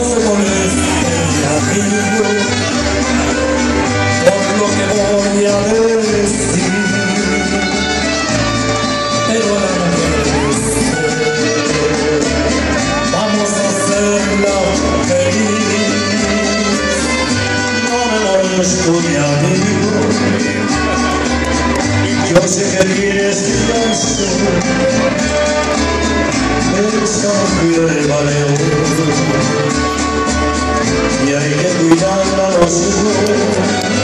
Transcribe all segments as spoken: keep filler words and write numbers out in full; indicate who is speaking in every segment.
Speaker 1: se moleste mi amigo por lo que voy a decir, pero a la vez vamos a hacerla feliz. No me molesto mi amigo, yo sé que tienes razón, esa mujer vale oro y hay que cuidarla los dos.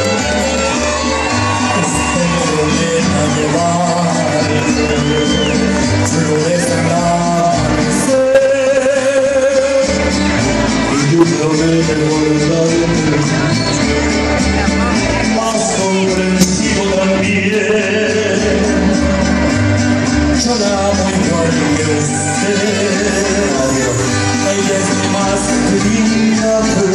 Speaker 1: Este problema llevar flores a nacer y tú prometes volverme más comprensivo también. Yo la amo igual que usted, ella es más linda.